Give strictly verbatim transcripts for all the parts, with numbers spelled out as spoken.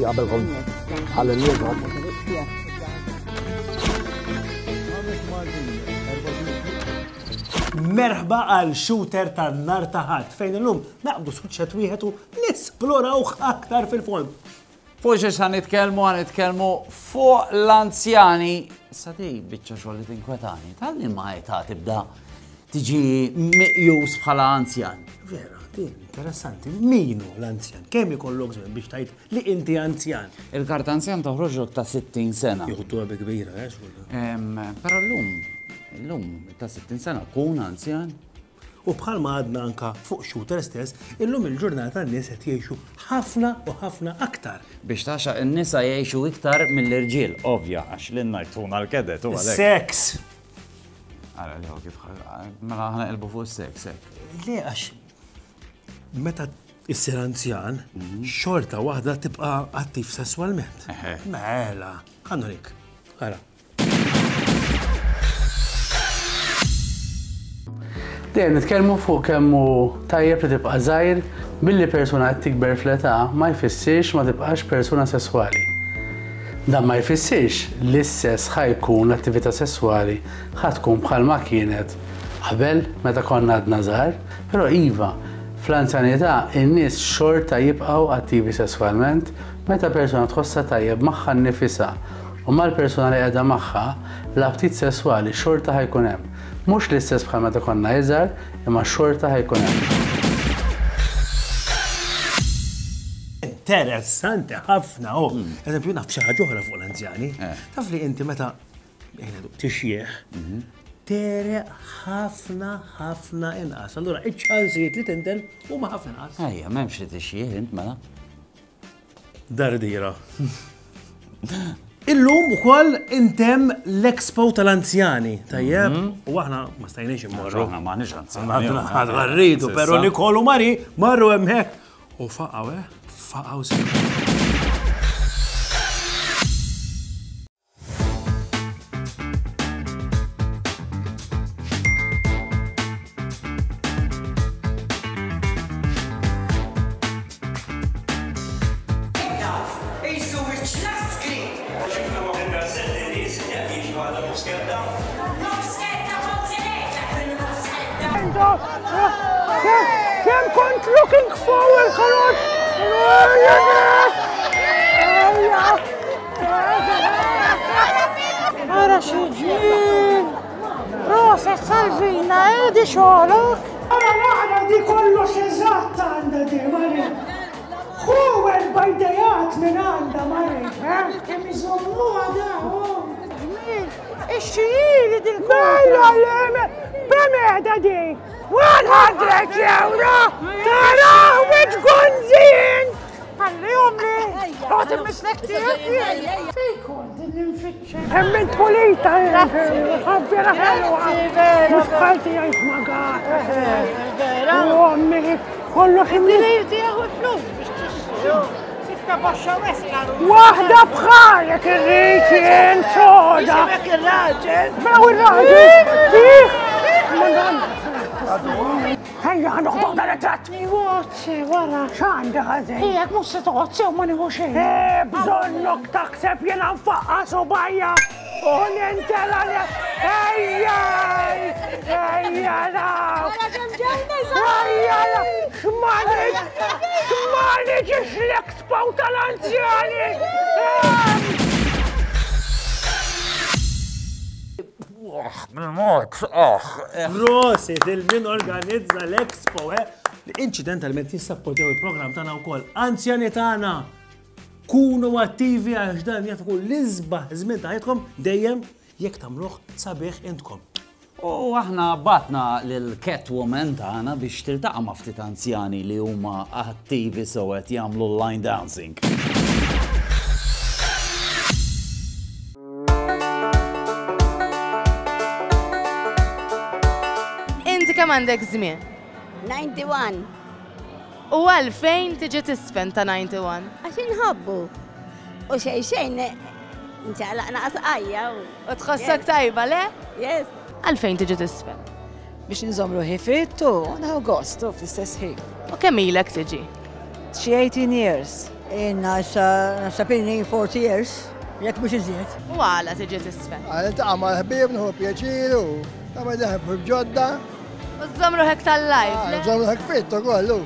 qabelhom ħalli Merħba għal shooter tan-nar ta' ħadd fejn illum naqbdu suċċett wieħed u nisplorawh aktar fil-fond. Fuq xi sa nitkellmu għan nitkellmu fuq l-anzjani. Sa di biċċa xogħol li tinkwetani. Tal-li ma ta' tibda tiġi miqjus bħala anzjan. Vera, din interessanti. Minu l-anzjan? Kemm ikollok żmien biex tgħid li inti anzjan? Il-karta anzjan toħroġlok ta' sittin sena. Jieħdu bi kbira, eh xogħol. Però llum Illum ta' sittin sena kun anzjan. U bħalma għadna anka fuq shooter stess, illum il-ġurnata n-nies qed jgħixu ħafna u ħafna aktar. Biex taxa n-nisa jgħixu iktar mill-irġiel, ovvja, għax l-innajtuna l-kedet u għalek. Seks! Għara li kif mela ħana qilbu fuq seks, hekk. Le għax meta issir anzjan, xorta waħda tibqa' attiv sesswalment. Mela, ħannurik. Ara. Dejjem nitkellmu fuq kemmu tajjeb li tibqa' żgħir billi persuna qed tikber fl-età ma jfissirx ma tibqax persuna sesswali. Dan ma jfissirx li s-sess ħajkun l-attività sesswali ħatkun bħalma kienet qabel meta konna għadna żgħar, però iva fl-anzjanità in-nies xorta jibqgħu attivi sesswalment meta persuna tħossha tajjeb magħha nnifisha u mal-persuna li qiegħda magħha l-aptit sesswali xorta ħajkun hemm. Mhux l-istess bħal meta konna iżgħar, imma xorta ħajkun hemm. Interessanti ħafna, oh. Eżempju naf xi ħaġa oħra fuq l-anzjani. Taf li inti meta tixjieħ, tereq ħafna ħafna inqas. Allura iċ-ċansijiet li tindel huma ħafna inqas. Ejja, m'hemmx li tixjieħ int mela. Dardira. Illum ukoll intemm l-Expo tal-Anzjani, tajjeb, u aħna ma stajniex immorru. Aħna m'għandniex anzjani. Aħna rridu, però Nikol u Mari marru hemmhekk u faqgħu, eh? Faqgħu sew. Kem kont looking forward, Karot! Ara xieġin! Rosa Salvina, edi xolok! Ara naħna di kollox eżatt għanda di, Mari! Huwel bajdejat minn għanda, Mari! Kem iżommu għada, Ix-xijili dil-kota! Mela, leme! B'meħda di! one hundred euro! Tara, which gunzin! Għallihom li! Għati mislek tijak! Fejkun din l-infittxa! Hemmint polita! Għabbira ħelwa! Muskalti għajt magħata! U għammi! Kollu ximni! Tijak u flus biex tixtru! Sitta baxxa wesla! Wahda bħalek il-riċin soda! Jisemek il-raġel! Braw il-raġel! Tih! Ejja, noħdoq dan it-tratt! Iwozzi, wara! X'għandi ħażin? Ejjek mhux se toqgħod sew ma nieħu xejn. Eh, bżonnok taħseb jiena nfaqqa subajja! U nintela li... Ejja! Ejja naw! Ejja naw! X'maniġ! X'maniġ ix-l-Expo tal-Anzjani! Mil-mod, aħ. Prosit, il-min organizza l-Expo, eh? Incidentalment jissapportew il-program tagħna wkoll. Anzjani tagħna kunu attivi għax dan jafu l-isbaħ żmien ta' ħajtkom dejjem jekk tagħmluh sabiħ intkom. U aħna batna lil-Catwoman tagħna biex tiltaqa' ma' ftit anzjani li huma attivi sewet jagħmlu line dancing. Kemm għandek żmien? ninety-one. U għalfejn tiġi tisfen ta' ninety-one? Għax inħobbu. U xejn xejn nċaqlaq naqas qajja. U tħossok tajba, le? Yes. Għalfejn tiġi tisfen? Biex nżomru ħifit u naħu gostu fl-istess ħin. U kemm ilek tiġi? Xi eighteen years. Inna sa pinni forty years, jek mux iżjed. U għala tiġi tisfen. Għal ta' ma ħbib nħu pjaċiru, ta' ma daħbu bġodda. U żomru hek tal-live, le? Ġomlu ħak fitto kollu.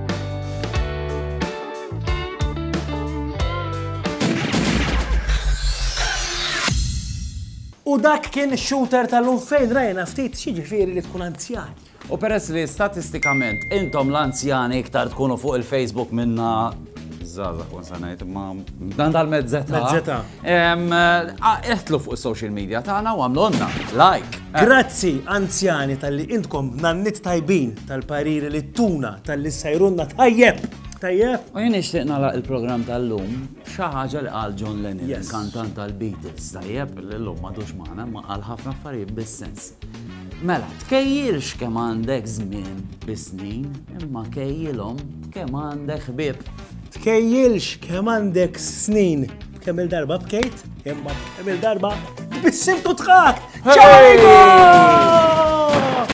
U dak kien shooter tal-lum fejn rajna ftit xieġifieri li tkun anzjan. U peress li statistikament intom l-anzjani iktar tkunu fuq il-Facebook minna Zaza, kun sanajt, ma dan tal-mezzeta. Mezzeta. Eħtlu fuq il-social media tagħna u għamlonna like. Grazzi anzjani tal-li intkom nannit tajbin tal-pariri li tuna tal-li sajrunna tajjeb. Tajjeb. U jien nixtieq nagħlaq il-programm tal-lum xi ħaġa li qal John Lennon, Yes. il-kantant tal-Beatles. Tajjeb li llum m'għadux magħna ma qal ħafna affarijiet bis-sens. Mela, tkejjilx kemm għandek żmien bis-snin, imma kejjilhom kemm għandek ħbieb. Tkejjilx kemm għandek snin. Kemm il-darba bkejt, imma kemm il-darba bis-simtu tħak. Hey! Ċajgo!